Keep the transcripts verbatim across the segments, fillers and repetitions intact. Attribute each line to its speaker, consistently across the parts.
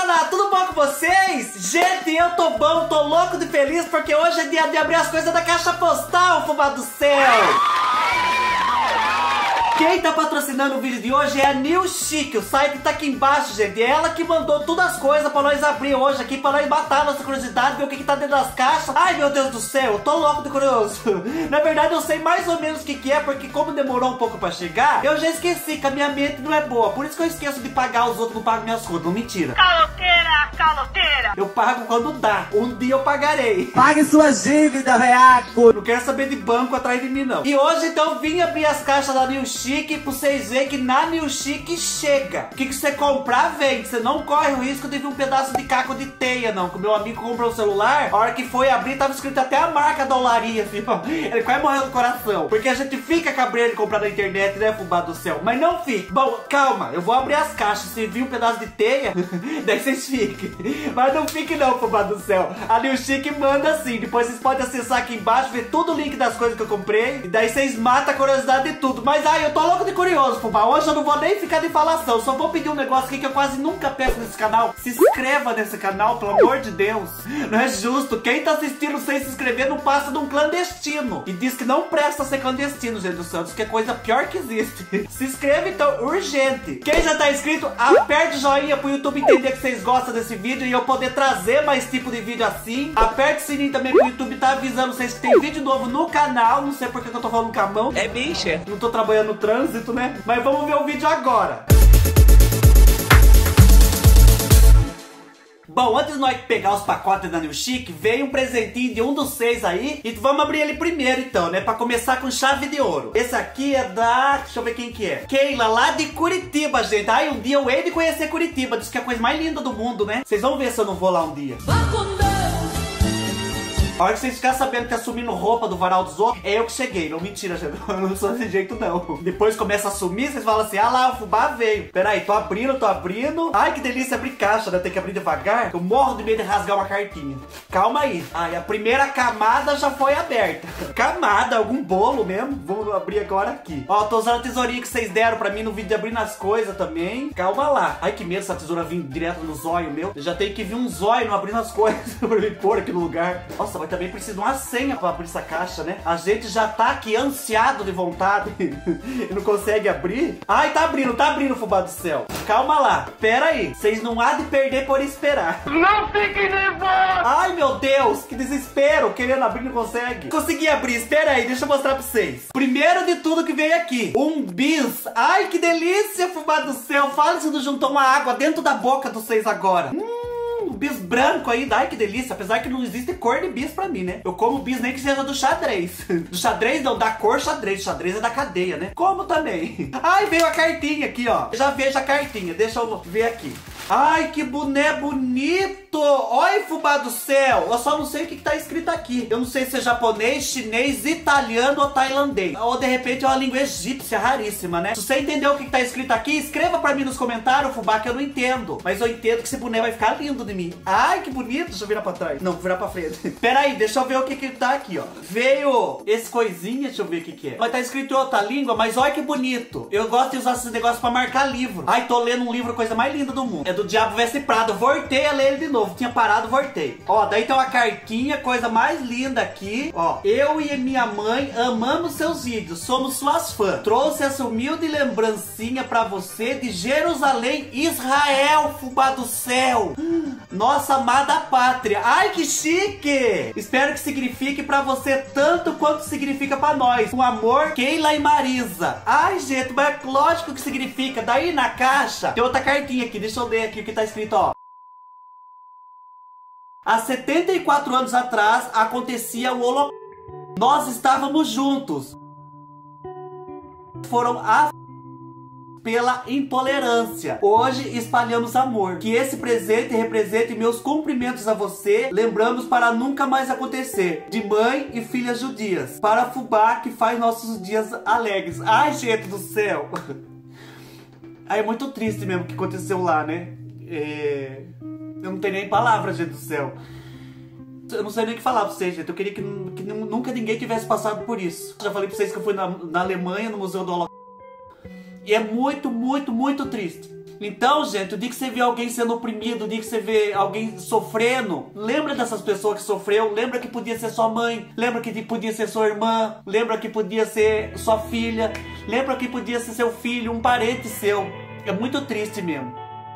Speaker 1: Galera, tudo bom com vocês? Gente, eu tô bom, tô louco de feliz porque hoje é dia de abrir as coisas da caixa postal, fubá do céu! Quem tá patrocinando o vídeo de hoje é a New Chic, o site tá aqui embaixo, gente. É ela que mandou todas as coisas pra nós abrir hoje aqui, pra nós matar a nossa curiosidade, ver o que que tá dentro das caixas. Ai, meu Deus do céu, eu tô louco de curioso. Na verdade, eu sei mais ou menos o que que é, porque como demorou um pouco pra chegar, eu já esqueci que a minha mente não é boa. Por isso que eu esqueço de pagar os outros, não pago minhas contas. Não, mentira.
Speaker 2: Caloteira, caloteira.
Speaker 1: Eu pago quando dá. Um dia eu pagarei.
Speaker 3: Pague suas dívidas, veaco.
Speaker 1: Não quero saber de banco atrás de mim, não. E hoje, então, eu vim abrir as caixas da New Chic pra vocês verem que na New Chic chega. O que que você comprar, vem. Você não corre o risco de vir um pedaço de caco de teia, não. Que o meu amigo comprou um celular, a hora que foi abrir, tava escrito até a marca da olaria, filho. Ele quase morreu do coração. Porque a gente fica cabreiro de comprar na internet, né, fubá do céu? Mas não fique. Bom, calma. Eu vou abrir as caixas. Se vir um pedaço de teia, daí vocês fiquem. Mas não fique não, fubá do céu. A New Chic manda assim. Depois vocês podem acessar aqui embaixo, ver todo o link das coisas que eu comprei. E daí vocês matam a curiosidade de tudo. Mas ai, eu tô louco de curioso, fubá. Hoje eu não vou nem ficar de falação. Só vou pedir um negócio aqui que eu quase nunca peço nesse canal. Se inscreva nesse canal, pelo amor de Deus. Não é justo. Quem tá assistindo sem se inscrever não passa de um clandestino. E diz que não presta ser clandestino, gente do Santos, que é coisa pior que existe. Se inscreva então, urgente. Quem já tá inscrito, aperte o joinha pro YouTube entender que vocês gostam desse vídeo e eu poder trazer mais tipo de vídeo assim. Aperte o sininho também pro YouTube tá avisando vocês que tem vídeo novo no canal. Não sei porque que eu tô falando com a mão.
Speaker 3: É bicha.
Speaker 1: Não tô trabalhando no trânsito, né? Mas vamos ver o vídeo agora. Bom, antes de nós pegar os pacotes da New Chic, veio um presentinho de um dos seis aí. E vamos abrir ele primeiro então, né? Pra começar com chave de ouro. Esse aqui é da... deixa eu ver quem que é. Keila, lá de Curitiba, gente. Ai, um dia eu hei de conhecer Curitiba. Diz que é a coisa mais linda do mundo, né? Vocês vão ver se eu não vou lá um dia. A hora que vocês ficarem sabendo que assumindo roupa do varal dos outros, é eu que cheguei. Não, mentira, gente. Eu não sou desse jeito, não. Depois começa a assumir, vocês falam assim, ah lá, o fubá veio. Peraí, tô abrindo, tô abrindo. Ai, que delícia abrir caixa, né? Tem que abrir devagar. Eu morro de medo de rasgar uma cartinha. Calma aí. Ai, a primeira camada já foi aberta. Camada, algum bolo mesmo. Vamos abrir agora aqui. Ó, tô usando a tesourinha que vocês deram pra mim no vídeo de abrir nas coisas também. Calma lá. Ai, que medo essa tesoura vir direto no zóio meu. Eu já tenho que vir um zóio não abrindo as coisas pra me pôr aqui no lugar. Nossa, vai também precisa de uma senha pra abrir essa caixa, né? A gente já tá aqui ansiado de vontade e não consegue abrir. Ai, tá abrindo, tá abrindo, fubá do céu. Calma lá, pera aí. Vocês não há de perder por esperar.
Speaker 2: Não fique nervoso.
Speaker 1: Ai, meu Deus, que desespero. Querendo abrir, não consegue. Consegui abrir, espera aí, deixa eu mostrar pra vocês. Primeiro de tudo que veio aqui, um bis. Ai, que delícia, fubá do céu. Fala se não juntou uma água dentro da boca de vocês agora. Hum. Bis branco aí, ai que delícia. Apesar que não existe cor de bis pra mim, né? Eu como bis nem que seja do xadrez. Do xadrez não, da cor xadrez. Xadrez é da cadeia, né? Como também. Ai, veio a cartinha aqui, ó. Eu já vejo a cartinha, deixa eu ver aqui. Ai, que boné bonito. Olha, fubá do céu. Eu só não sei o que, que tá escrito aqui. Eu não sei se é japonês, chinês, italiano ou tailandês. Ou de repente é uma língua egípcia raríssima, né? Se você entendeu o que, que tá escrito aqui, escreva pra mim nos comentários, fubá, que eu não entendo. Mas eu entendo que esse boné vai ficar lindo de mim. Ai, que bonito. Deixa eu virar pra trás. Não, vou virar pra frente. Pera aí, deixa eu ver o que que tá aqui, ó. Veio esse coisinha, deixa eu ver o que que é. Mas tá escrito em outra língua, mas olha que bonito. Eu gosto de usar esses negócios pra marcar livro. Ai, tô lendo um livro, coisa mais linda do mundo. É do Diabo Veste Prada. Voltei a ler ele de novo. Tinha parado, voltei. Ó, daí tem uma cartinha, coisa mais linda aqui. Ó, eu e minha mãe amamos seus vídeos. Somos suas fãs. Trouxe essa humilde lembrancinha pra você de Jerusalém, Israel, fubá do céu. Nossa amada pátria. Ai, que chique. Espero que signifique pra você tanto quanto significa pra nós. Com amor, Keila e Marisa. Ai, gente, mas é lógico que significa. Daí na caixa tem outra cartinha aqui. Deixa eu ler aqui o que tá escrito, ó. Há setenta e quatro anos atrás acontecia o Holocausto. Nós estávamos juntos. Foram a pela intolerância. Hoje espalhamos amor. Que esse presente represente meus cumprimentos a você. Lembramos para nunca mais acontecer. De mãe e filhas judias. Para fubá que faz nossos dias alegres. Ai, gente do céu. Ai, é muito triste mesmo o que aconteceu lá, né? É... Eu não tenho nem palavras, gente do céu. Eu não sei nem o que falar pra vocês, gente. Eu queria que, que nunca ninguém tivesse passado por isso. Já falei pra vocês que eu fui na, na Alemanha, no Museu do Holocausto. E é muito, muito, muito triste. Então, gente, o dia que você vê alguém sendo oprimido, o dia que você vê alguém sofrendo, lembra dessas pessoas que sofreu, lembra que podia ser sua mãe, lembra que podia ser sua irmã, lembra que podia ser sua filha, lembra que podia ser seu filho, um parente seu. É muito triste mesmo.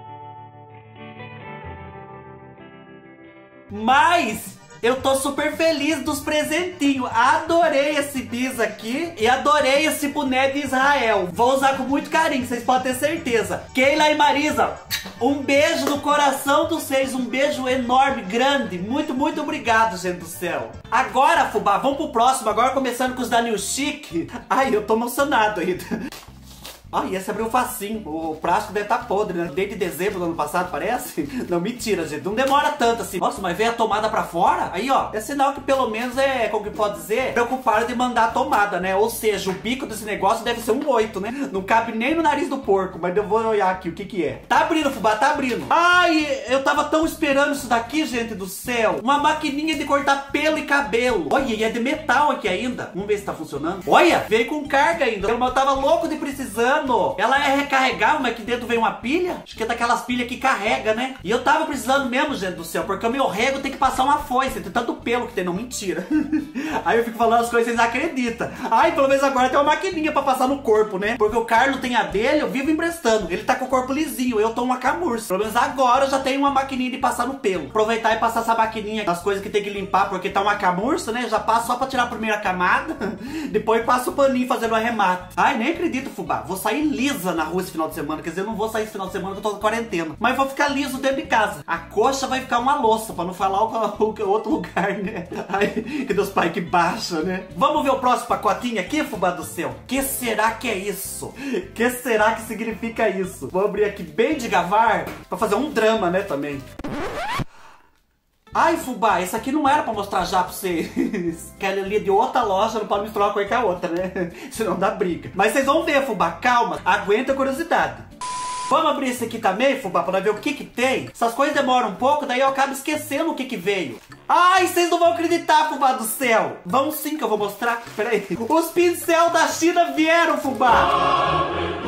Speaker 1: Mas eu tô super feliz dos presentinhos. Adorei esse bis aqui e adorei esse boné de Israel. Vou usar com muito carinho, vocês podem ter certeza. Keila e Marisa, um beijo no coração de vocês. Um beijo enorme, grande. Muito, muito obrigado, gente do céu. Agora, fubá, vamos pro próximo. Agora começando com os da New Chic. Ai, eu tô emocionado ainda. Ai, esse abriu facinho. O plástico deve estar podre, né? Desde dezembro do ano passado, parece? Não, mentira, gente. Não demora tanto assim. Nossa, mas veio a tomada pra fora? Aí, ó. É sinal que pelo menos é, como que pode dizer, preocuparam de mandar a tomada, né? Ou seja, o bico desse negócio deve ser um oito, né? Não cabe nem no nariz do porco. Mas eu vou olhar aqui o que que é. Tá abrindo, fubá, tá abrindo. Ai, eu tava tão esperando isso daqui, gente do céu. Uma maquininha de cortar pelo e cabelo. Olha, e é de metal aqui ainda. Vamos ver se tá funcionando. Olha, veio com carga ainda. Eu tava louco de precisando. Ela é recarregável, mas aqui dentro vem uma pilha. Acho que é daquelas pilhas que carrega, né? E eu tava precisando mesmo, gente do céu, porque o meu rego tem que passar uma foice. Tem tanto pelo que tem, não, mentira. Aí eu fico falando as coisas e vocês acreditam. Ai, pelo menos agora tem uma maquininha pra passar no corpo, né? Porque o Carlos tem a dele, eu vivo emprestando. Ele tá com o corpo lisinho, eu tô uma camurça. Pelo menos agora eu já tenho uma maquininha de passar no pelo. Aproveitar e passar essa maquininha nas coisas que tem que limpar, porque tá uma camurça, né? Já passo só pra tirar a primeira camada. Depois passo o paninho fazendo o arremate. Ai, nem acredito, fubá. Vou sair lisa na rua esse final de semana. Quer dizer, eu não vou sair esse final de semana que eu tô na quarentena. Mas vou ficar liso dentro de casa. A coxa vai ficar uma louça, pra não falar o, o, o outro lugar, né? Ai, que Deus pai que baixa, né? Vamos ver o próximo pacotinho aqui, fubá do céu? Que será que é isso? Que será que significa isso? Vou abrir aqui bem devagar pra fazer um drama, né, também. Ai, fubá, esse aqui não era pra mostrar já pra vocês. Que ela ali é de outra loja, não pode misturar uma coisa com a outra, né? Senão dá briga. Mas vocês vão ver, fubá, calma. Aguenta a curiosidade. Vamos abrir esse aqui também, fubá, pra ver o que que tem. Essas coisas demoram um pouco, daí eu acabo esquecendo o que que veio. Ai, vocês não vão acreditar, fubá do céu. Vamos sim que eu vou mostrar. Peraí. Os pincel da China vieram, fubá.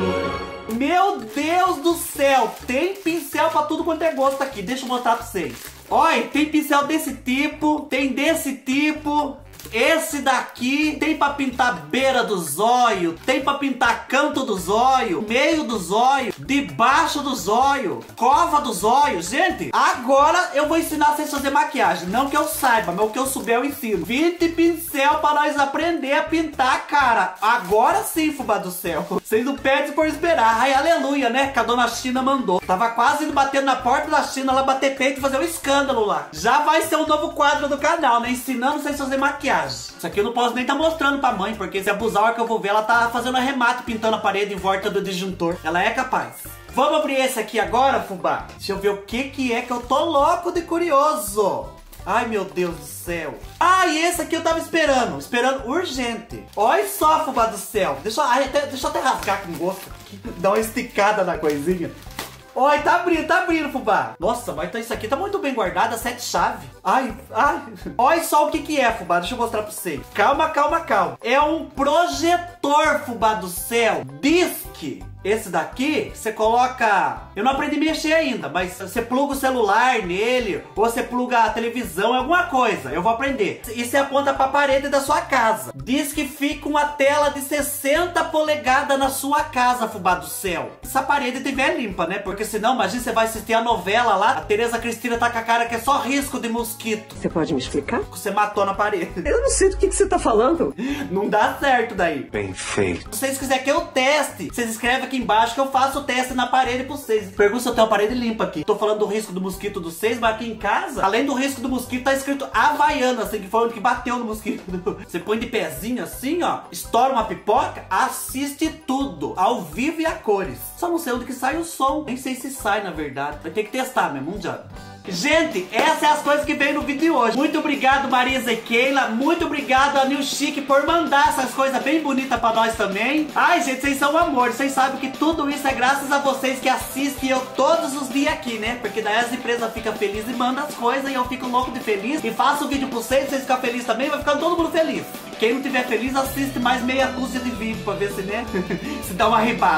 Speaker 1: Meu Deus do céu. Tem pincel pra tudo quanto é gosto aqui. Deixa eu mostrar pra vocês. Olha, tem pincel desse tipo, tem desse tipo, esse daqui tem pra pintar beira do zóio, tem pra pintar canto do zóio, meio do zóio, debaixo do zóio, cova do zóio. Gente, agora eu vou ensinar vocês a fazer maquiagem. Não que eu saiba, mas o que eu souber eu ensino. vinte pincel pra nós aprender a pintar, cara. Agora sim, fubá do céu. Vocês não pedem por esperar. Ai, aleluia, né? Que a dona China mandou. Tava quase indo batendo na porta da China, ela bater peito e fazer um escândalo lá. Já vai ser um novo quadro do canal, né? Ensinando vocês a fazer maquiagem. Isso aqui eu não posso nem estar tá mostrando pra mãe, porque se abusar a hora que eu vou ver, ela tá fazendo arremate, pintando a parede em volta do disjuntor. Ela é capaz. Vamos abrir esse aqui agora, fubá? Deixa eu ver o que que é que eu tô louco de curioso. Ai, meu Deus do céu. Ah, e esse aqui eu tava esperando. Esperando urgente. Olha só, fubá do céu. Deixa, ai, até, deixa eu até rasgar com gosto. Dar uma esticada na coisinha. Olha, tá abrindo, tá abrindo, fubá. Nossa, mas isso aqui tá muito bem guardado, sete chaves. Ai, ai. Olha só o que que é, fubá. Deixa eu mostrar pra vocês. Calma, calma, calma. É um projetor, fubá do céu. Disque. Esse daqui, você coloca... Eu não aprendi a mexer ainda, mas você pluga o celular nele, ou você pluga a televisão, alguma coisa. Eu vou aprender. E você aponta pra parede da sua casa. Diz que fica uma tela de sessenta polegadas na sua casa, fubá do céu. Se a parede estiver limpa, né? Porque senão, imagina, você vai assistir a novela lá, a Tereza Cristina tá com a cara que é só risco de mosquito.
Speaker 3: Você pode me explicar?
Speaker 1: Você matou na parede.
Speaker 3: Eu não sei do que, que você tá falando.
Speaker 1: Não dá certo daí.
Speaker 4: Bem feito.
Speaker 1: Se vocês quiserem que eu teste, vocês escrevem aqui embaixo que eu faço o teste na parede pra vocês. Pergunta se eu tenho a parede limpa aqui. Tô falando do risco do mosquito dos seis, mas aqui em casa, além do risco do mosquito, tá escrito Havaiana, assim, que foi onde que bateu no mosquito. Você põe de pezinho assim, ó, estoura uma pipoca, assiste tudo, ao vivo e a cores. Só não sei onde que sai o som. Nem sei se sai, na verdade. Vai ter que testar mesmo, um dia. Gente, essas são as coisas que veio no vídeo de hoje. Muito obrigado, Marisa e Keila. Muito obrigado a New Chic por mandar essas coisas bem bonitas pra nós também. Ai, gente, vocês são um amor. Vocês sabem que tudo isso é graças a vocês que assistem eu todos os dias aqui, né? Porque daí as empresas ficam felizes e mandam as coisas e eu fico louco de feliz. E faço o vídeo pra vocês, vocês ficam felizes também, vai ficar todo mundo feliz. Quem não tiver feliz, assiste mais meia dúzia de vídeo pra ver se, né, se dá uma ribada.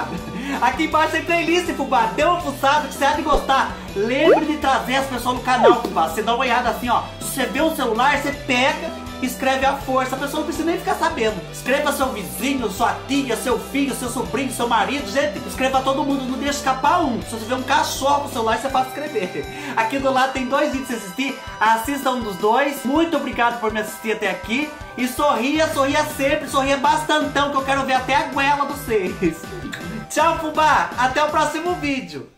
Speaker 1: Aqui embaixo tem playlist, fubá. Dê uma fuçada que você há de gostar. Lembre de trazer as pessoas no canal, fubá. Você dá uma olhada assim, ó. Se você vê um celular, você pega, escreve a força. A pessoa não precisa nem ficar sabendo. Escreva seu vizinho, sua tia, seu filho, seu sobrinho, seu marido. Gente, escreva todo mundo, não deixa escapar um. Se você vê um cachorro com o celular, você pode escrever. Aqui do lado tem dois vídeos pra você assistir. Assista um dos dois. Muito obrigado por me assistir até aqui. E sorria, sorria sempre, sorria bastantão, que eu quero ver até a goela dos seis. Tchau, fubá. Até o próximo vídeo.